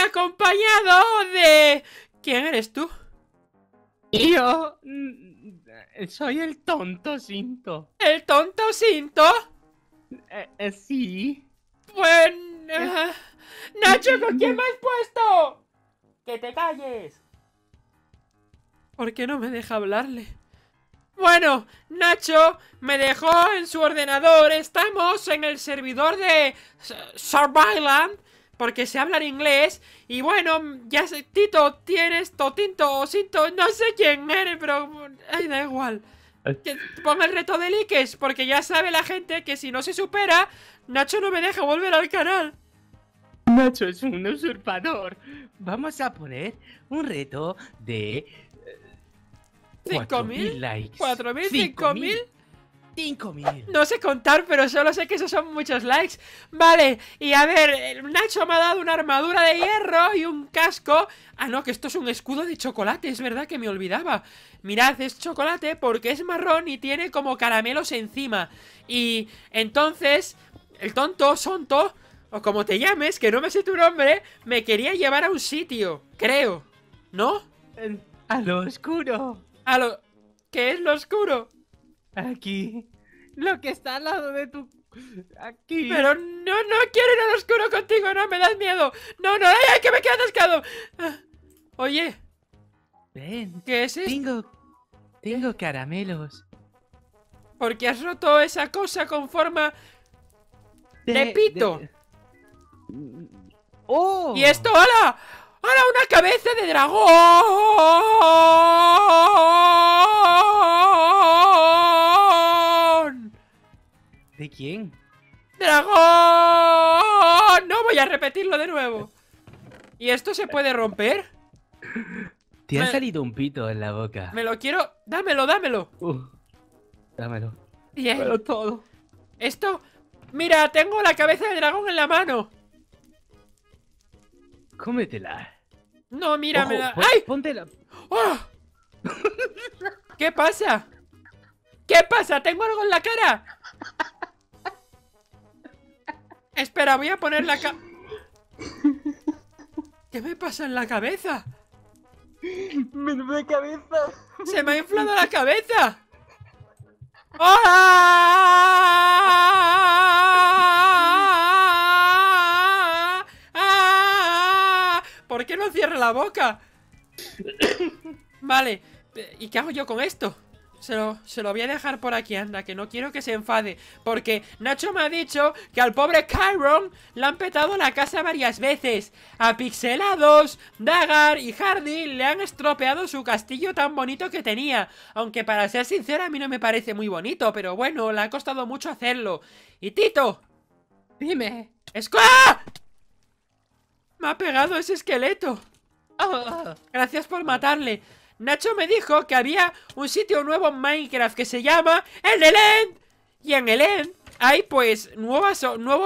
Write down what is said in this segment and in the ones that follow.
acompañado de... ¿Quién eres tú? Yo soy el tonto Cinto. ¿El tonto Cinto? Sí. Pues... Nacho, ¿con quién me has puesto? ¡Que te calles! ¿Por qué no me deja hablarle? Bueno, Nacho me dejó en su ordenador. Estamos en el servidor de Survival, porque se habla en inglés. Y bueno, ya sé, Tito, tienes Totinto o Cinto, no sé quién eres, pero... Ay, da igual. Que ponga el reto de likes, porque ya sabe la gente que si no se supera, Nacho no me deja volver al canal. Nacho es un usurpador. Vamos a poner un reto de 5.000 likes. 4.000, 5.000. 5.000. No sé contar, pero solo sé que esos son muchos likes. Vale, y a ver, Nacho me ha dado una armadura de hierro y un casco. Ah, no, que esto es un escudo de chocolate, es verdad que me olvidaba. Mirad, es chocolate porque es marrón y tiene como caramelos encima. Y entonces, el tonto, Sonto, o como te llames, que no me sé tu nombre, me quería llevar a un sitio, creo. ¿No? A lo oscuro. A lo... ¿Qué es lo oscuro? Aquí. Lo que está al lado de tu... Aquí. Pero no quiero ir al oscuro contigo, no, me das miedo. No, ay, ay, que me quedo atascado. Oye, Ven. ¿qué es esto? Tengo caramelos. ¿Por qué has roto esa cosa con forma de pito? ¡Oh! ¿Y esto? ¡Hala! ¡Hala, una cabeza de dragón! ¿De quién? ¡Dragón! No voy a repetirlo de nuevo. ¿Y esto se puede romper? Te ha salido un pito en la boca. Me lo quiero... Dámelo. Dámelo. Bien. Dámelo todo. Esto... Mira, tengo la cabeza de dragón en la mano. Cómetela. No, mira, Ojo, me la... ¡Ay! Póntela. ¡Oh! ¿Qué pasa? ¿Qué pasa? ¿Tengo algo en la cara? Espera, voy a poner la ¿Qué me pasa en la cabeza? Menuda cabeza. ¡Se me ha inflado la cabeza! ¡Ah! ¿Por qué no cierra la boca? Vale, ¿y qué hago yo con esto? Se lo voy a dejar por aquí, anda, que no quiero que se enfade. Porque Nacho me ha dicho que al pobre Chiron le han petado la casa varias veces. A Pixelados, Dagar y Hardy le han estropeado su castillo tan bonito que tenía. Aunque para ser sincera a mí no me parece muy bonito, pero bueno, le ha costado mucho hacerlo. Y Tito, Dime. ¡Ah! Me ha pegado ese esqueleto. Oh. Gracias por matarle. Nacho me dijo que había un sitio nuevo en Minecraft que se llama el End. Y en el End hay pues nuevos,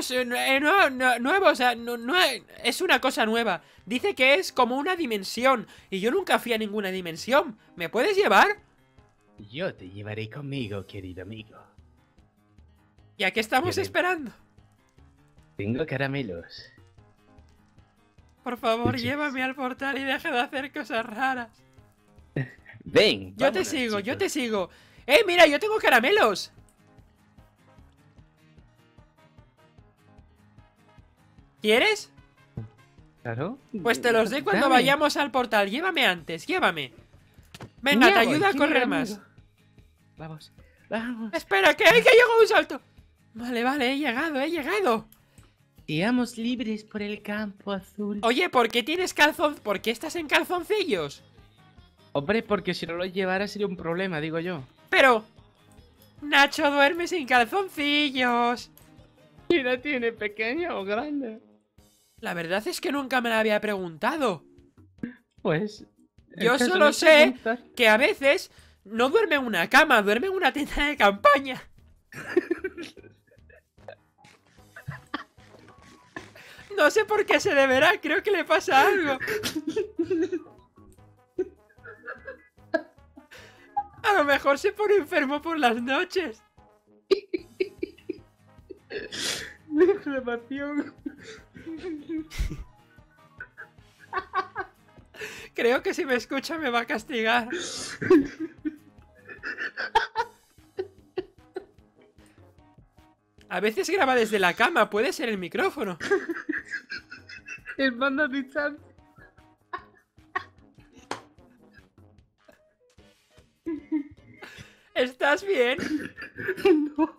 es una cosa nueva. Dice que es como una dimensión. Y yo nunca fui a ninguna dimensión. ¿Me puedes llevar? Yo te llevaré conmigo, querido amigo. ¿Y a qué estamos esperando? Tengo caramelos. Por favor, llévame al portal y deja de hacer cosas raras. Ven, Yo te sigo. Mira, yo tengo caramelos. ¿Quieres? Claro. Pues te los doy cuando Dame. vayamos al portal. Llévame antes, llévame. Venga, te ayuda a correr más. Vamos. Espera, que llego un salto. Vale, he llegado. Seamos libres por el campo azul. Oye, ¿por qué tienes calzón? ¿Por qué estás en calzoncillos? Hombre, porque si no los llevara sería un problema, digo yo. Pero... Nacho duerme sin calzoncillos. ¿Y la tiene pequeña o grande? La verdad es que nunca me la había preguntado. Pues... Yo solo sé que a veces no duerme en una cama, duerme en una tienda de campaña. No sé por qué se deberá, creo que le pasa algo. A lo mejor se pone enfermo por las noches. Inflamación. Creo que si me escucha me va a castigar. A veces graba desde la cama, puede ser el micrófono. El mando distante. ¿Estás bien? No.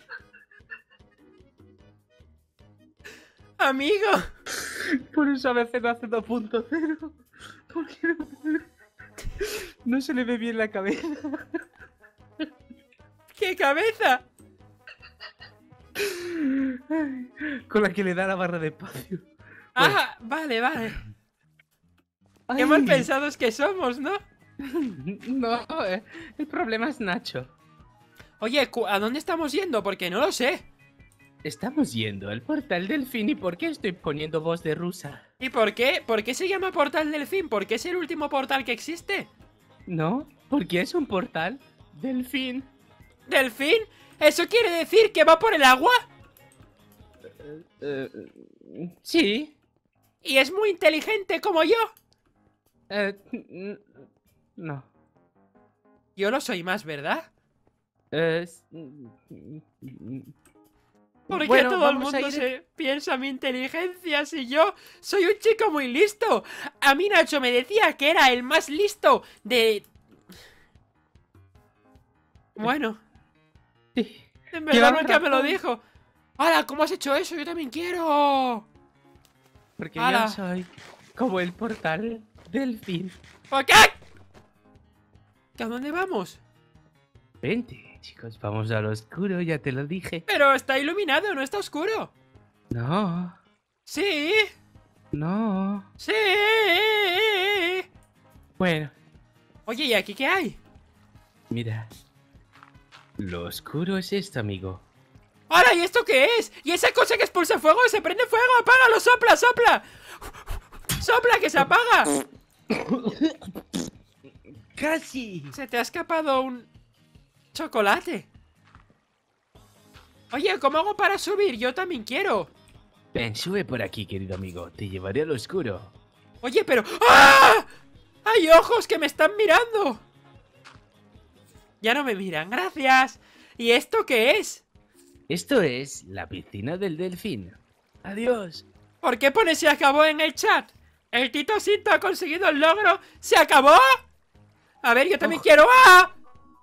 Amigo. Por eso a veces no hace 2.0. Porque no se le ve bien la cabeza. ¿Qué cabeza? Con la que le da la barra de espacio. Ah, vale, vale. Ay. Qué mal pensados que somos, ¿no? No, el problema es Nacho. Oye, ¿a dónde estamos yendo? Porque no lo sé. Estamos yendo al portal del fin. ¿Y por qué estoy poniendo voz de rusa? ¿Y por qué? ¿Por qué se llama Portal Delfín? ¿Por qué es el último portal que existe? No, porque es un portal del fin. ¿Delfín? ¿Eso quiere decir que va por el agua? Sí. ¿Y es muy inteligente como yo? No. Yo lo soy más, ¿verdad? ¿Por qué Bueno, todo el vamos a mundo ir- se piensa mi inteligencia si yo soy un chico muy listo? A mí Nacho me decía que era el más listo de... Bueno, Sí. en verdad Llevaba nunca me lo razón. dijo. ¡Hala! ¿Cómo has hecho eso? Yo también quiero. Porque ¡Hala! yo soy como el portal del fin. ¿Por qué? ¿A dónde vamos? Vente, chicos, vamos al oscuro, ya te lo dije. Pero está iluminado, no está oscuro. No, Sí, no. sí. Bueno, Oye, ¿y aquí qué hay? mira. Lo oscuro es esto, amigo. ¡Hala! ¿Y esto qué es? ¿Y esa cosa que expulsa fuego? ¡Se prende fuego! ¡Apágalo! ¡Sopla, sopla! ¡Sopla, que se apaga! ¡Casi! Se te ha escapado un... chocolate. Oye, ¿cómo hago para subir? Yo también quiero. Ven, sube por aquí, querido amigo. Te llevaré al oscuro. Oye, pero... ¡Ah! ¡Hay ojos que me están mirando! Ya no me miran, gracias. ¿Y esto qué es? Esto es la piscina del delfín. Adiós. ¿Por qué pone se acabó en el chat? ¿El Tito Cinto ha conseguido el logro? ¿Se acabó? A ver, yo también quiero... ¡Ah!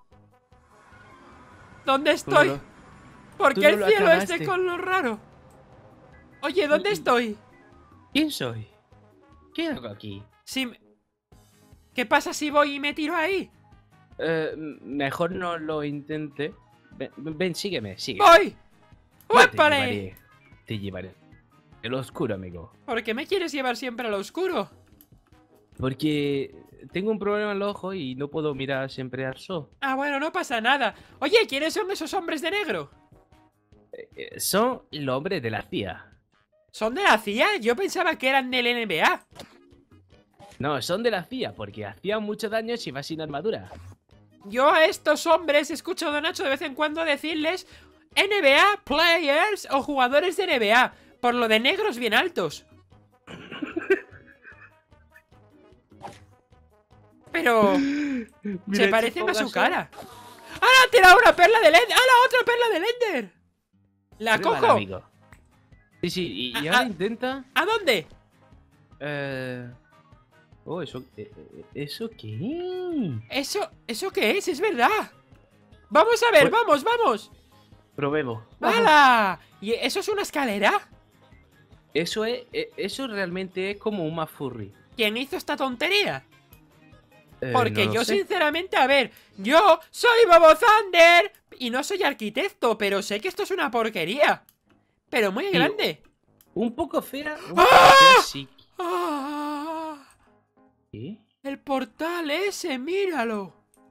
¿Dónde estoy? no- ¿Por tú qué no el lo cielo es acabaste. de color raro? Oye, ¿dónde estoy? ¿Quién soy? ¿Qué hago aquí? Si me- ¿Qué pasa si voy y me tiro ahí? Mejor no lo intente. Ven, sígueme, sígueme. ¡Voy! Ya ¡Uépale! te llevaré. El oscuro, amigo. ¿Por qué me quieres llevar siempre al oscuro? Porque tengo un problema en el ojo y no puedo mirar siempre al sol. Ah, bueno, no pasa nada. Oye, ¿quiénes son esos hombres de negro? Son los hombres de la CIA. ¿Son de la CIA? Yo pensaba que eran del NBA. No, son de la CIA porque hacían mucho daño si vas sin armadura. Yo a estos hombres he escuchado a Nacho de vez en cuando decirles NBA players o jugadores de NBA, por lo de negros bien altos. Pero se parecen a su cara. ¡Ahora ha tirado una perla de Ender! ¡Ahora otra perla de Ender! ¡La cojo! Amigo. Sí, sí, y ahora intenta... ¿A dónde? Oh, ¿eso qué? ¿Eso qué es? Es verdad. Vamos a ver, Pues- vamos. Probemos. ¡Hala! ¿Y eso es una escalera? Eso realmente es como un Mafurry. ¿Quién hizo esta tontería? Porque no lo yo sé. sinceramente, a ver, yo soy Bobo Thunder y no soy arquitecto, pero sé que esto es una porquería. Pero muy grande. Un poco fea. ¡Ah! Sí. ¡Ah! ¿Qué? El portal ese, míralo.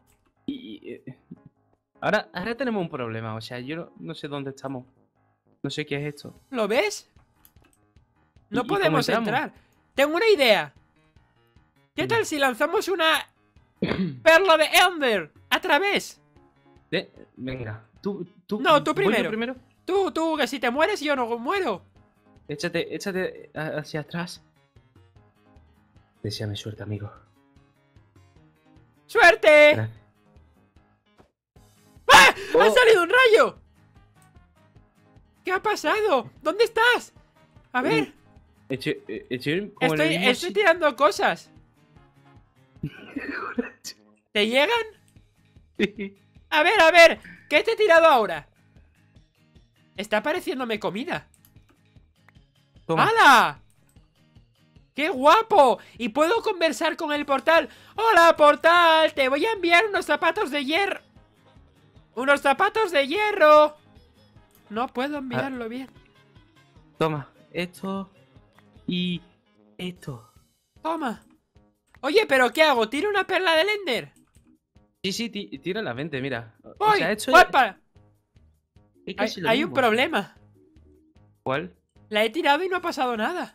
Ahora tenemos un problema. O sea, yo no sé dónde estamos. No sé qué es esto. ¿Lo ves? No ¿Y cómo podemos entramos? entrar. Tengo una idea. ¿Qué tal si lanzamos una perla de Ender a través? Venga. No, tú ¿voy yo primero. Tú, que si te mueres yo no muero. Échate hacia atrás. Deseame suerte, amigo. ¡Suerte! Gracias. ¡Ah! ¡Ha Oh. salido un rayo! ¿Qué ha pasado? ¿Dónde estás? A ver, Estoy como en el mismo estoy tirando cosas. ¿Te llegan? sitio. A ver, ¿qué te he tirado ahora? Está pareciéndome comida. Toma. ¡Hala! ¡Qué guapo! Y puedo conversar con el portal. ¡Hola, portal! Te voy a enviar unos zapatos de hierro. ¡Unos zapatos de hierro! No puedo enviarlo bien. Toma. Esto. Y. Esto. Toma. Oye, ¿pero qué hago? ¿Tiro una perla del Ender? Sí, tira la 20, mira. O ¡Uy! sea, esto ¡Guapa! es casi lo Hay un mismo. problema. ¿Cuál? La he tirado y no ha pasado nada.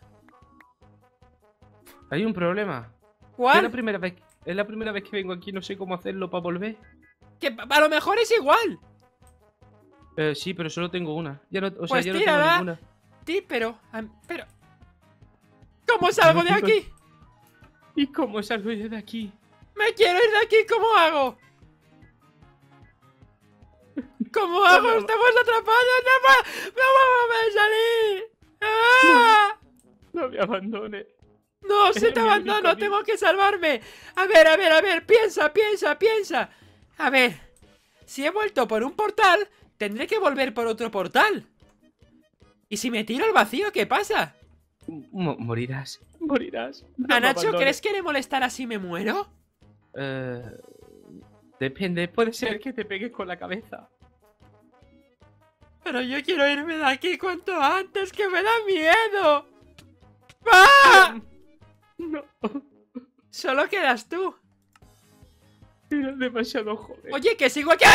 Hay un problema. Es ¿Cuál? es la primera vez que vengo aquí, no sé cómo hacerlo para volver. Que a lo mejor es igual. Sí, pero solo tengo una. Ya no, o sea, Pues ya no tengo tírala. ninguna. Pero... ¿Cómo salgo de No tengo- aquí? ¿Y cómo salgo yo de aquí? ¡Me quiero ir de aquí! ¿Cómo hago? ¿Cómo hago? No, ¡Estamos atrapados! ¡No puedo salir! ¡Ah! No me abandones. ¡No, se Eres te mi abandono! único ¡Tengo que salvarme! A ver, piensa. A ver, si he vuelto por un portal, tendré que volver por otro portal. ¿Y si me tiro al vacío, qué pasa? Morirás. Morirás. No ¿A me Nacho abandones. crees que le molestará si me muero? Depende. Puede ser que te pegues con la cabeza. Pero yo quiero irme de aquí cuanto antes, que me da miedo. ¡Ah! No. Solo quedas tú. Eres demasiado joven. Oye, que sigo aquí.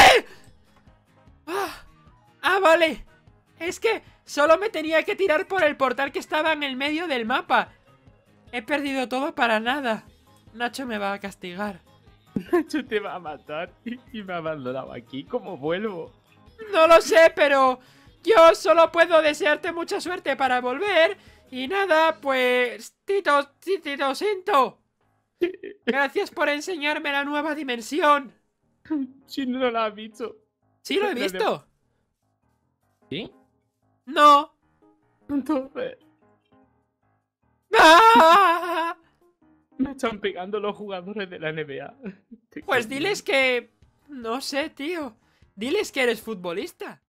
Vale. Es que solo me tenía que tirar por el portal que estaba en el medio del mapa. He perdido todo para nada. Nacho me va a castigar. Nacho te va a matar y me ha abandonado aquí. ¿Cómo vuelvo? No lo sé, pero yo solo puedo desearte mucha suerte para volver. Y nada, pues... Tito Sinto. Gracias por enseñarme la nueva dimensión. Si no la has visto. ¿Sí lo he visto? ¿Sí? No. Entonces, ¡Ah! me están pegando los jugadores de la NBA. Pues diles que... No sé, tío. Diles que eres futbolista.